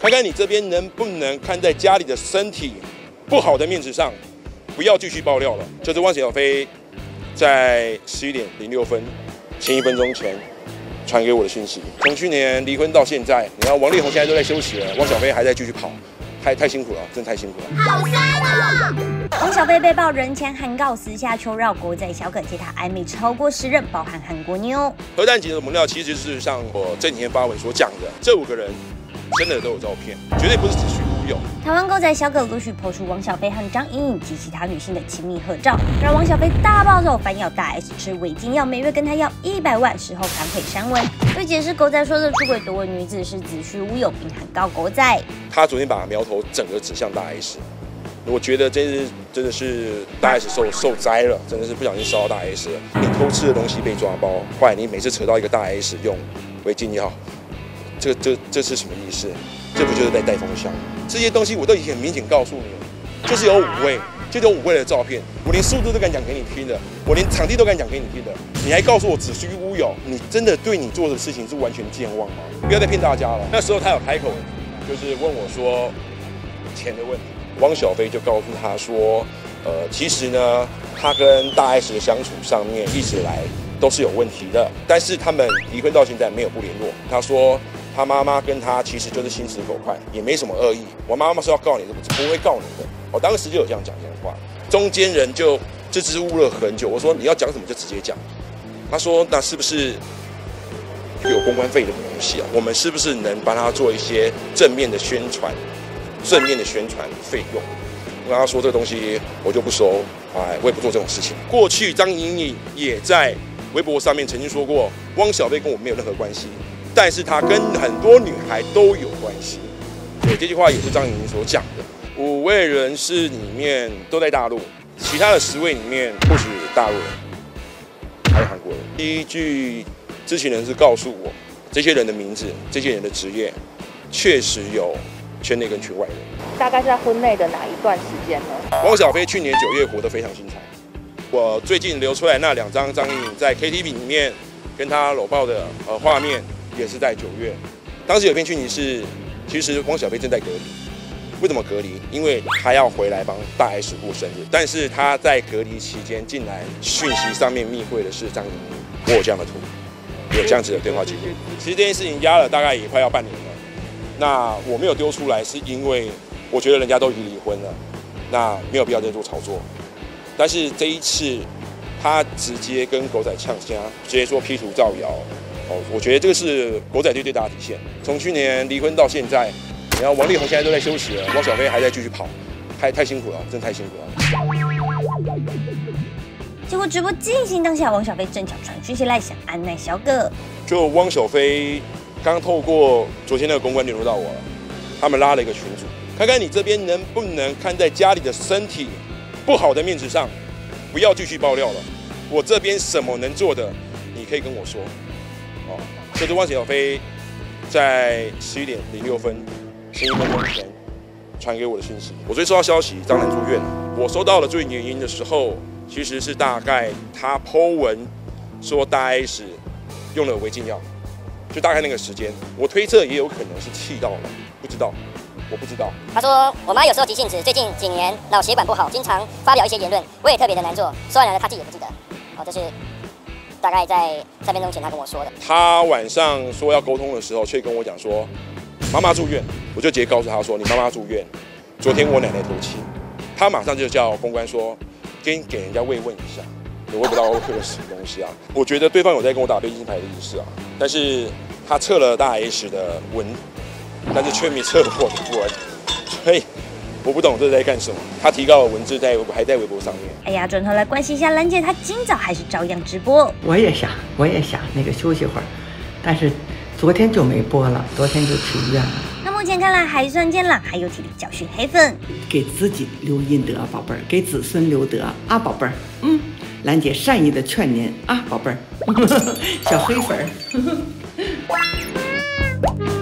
看看你这边能不能看在家里的身体不好的面子上，不要继续爆料了。就是汪小菲在11:06前1分钟前传给我的讯息。从去年离婚到现在，你看王力宏现在都在休息了，汪小菲还在继续跑，太辛苦了，真的太辛苦了。 好酸啊！汪小菲被曝人前函告私下求饶国仔小可接他暧昧超过10任，包含韩国妞。 核弹级的猛料其实是像我这几天发文所讲的，这5个人真的都有照片，绝对不是子虚乌有。 台湾狗仔小可陆续抛出汪小菲和张颖颖及其他女性的亲密合照，让汪小菲大暴走，反咬大 S 吃违禁药，每月跟他要100万，事后反悔删文，对解释狗仔说的出轨多位女子是子虚乌有，并函告狗仔。 他昨天把苗头整个指向大 S。我觉得真的是大 S 受灾了，真的是不小心烧到大 S 了。你偷吃的东西被抓包，后来你每次扯到一个大 S 用违禁药，这是什么意思？这不就是在带风向？这些东西我都已经很明显告诉你了，就是有5位，就有5位的照片，我连速度都敢讲给你听的，我连场地都敢讲给你听的，你还告诉我子虚乌有？你真的对你做的事情是完全健忘吗？不要再骗大家了。那时候他有开口，就是问我说钱的问题。汪小菲就告诉他说，其实呢，他跟大 S 的相处上面一直来都是有问题的，但是他们离婚到现在没有不联络。他说他妈妈跟他其实就是心直口快，也没什么恶意。我妈妈说要告你，不会告你的。我当时就有这样讲这样的话，中间人就支吾了很久。我说你要讲什么就直接讲。他说那是不是有公关费的东西啊？我们是不是能帮他做一些正面的宣传？正面的宣传费用，我跟他说这个东西我就不收，我也不做这种事情。过去张颖颖也在微博上面曾经说过，汪小菲跟我没有任何关系，但是他跟很多女孩都有关系。对，这句话也是张颖颖所讲的。5位人士里面都在大陆，其他的10位里面或许大陆人，还有韩国人。依据知情人士告诉我，这些人的名字、这些人的职业，确实有圈内跟圈外人。 大概是在婚内的哪一段时间呢？ 汪小菲去年9月活得非常精彩。我最近流出来那2张张颖颖在 KTV 里面跟他搂抱的画面，也是在9月。当时有篇讯息是，其实汪小菲正在隔离。为什么隔离？因为他要回来帮大 S 过生日，但是他在隔离期间竟然讯息上面密会的是张颖颖，我有这样的图，有这样子的对话记录。其实这件事情压了大概也快要半年了。那我没有丢出来，是因为我觉得人家都已经离婚了，那没有必要再做炒作。但是这一次，他直接跟狗仔呛虾，直接说 P 图造谣，我觉得这个是狗仔队最大的底线。从去年离婚到现在，你看王力宏现在都在休息了，汪小菲还在继续跑，太辛苦了，真的太辛苦了。 结果直播进行当下，汪小菲正巧传讯息来想安奈小可， 就汪小菲刚透过昨天那个公关联络到我了，他们拉了一个群组，看看你这边能不能看在家里的身体不好的面子上，不要继续爆料了。我这边什么能做的，你可以跟我说。这是汪小菲在11:06前1分钟前传给我的讯息。我最收到消息，张兰住院了。我收到了最原因的时候，其实是大概他 po 文说大 S 用了违禁药。就大概那个时间，我推测也有可能是气到了，不知道，我不知道。 他说我妈有时候急性子，最近几年脑血管不好，经常发表一些言论，我也特别的难做。说完了，他自己也不记得。这是大概在3分钟前他跟我说的。他晚上说要沟通的时候，却跟我讲说妈妈住院，我就直接告诉他说你妈妈住院，昨天我奶奶头七。他马上就叫公关说给人家慰问一下。我也不知道会有什么东西啊，我觉得对方有在跟我打背景牌的意思啊，但是他撤了大 S 的文，但是却没撤我的文，所以我不懂这是在干什么。他提高了文字还在微博上面。 哎呀，转头来关心一下兰姐，她今早还是照样直播。 我也想那个休息会儿，但是昨天就没播了，昨天就去医院了。 那目前看来还算健朗，还有体力教训黑粉， 给自己留阴德，宝贝儿，给子孙留德啊，宝贝儿，兰姐善意的劝您啊，宝贝儿，小黑粉儿。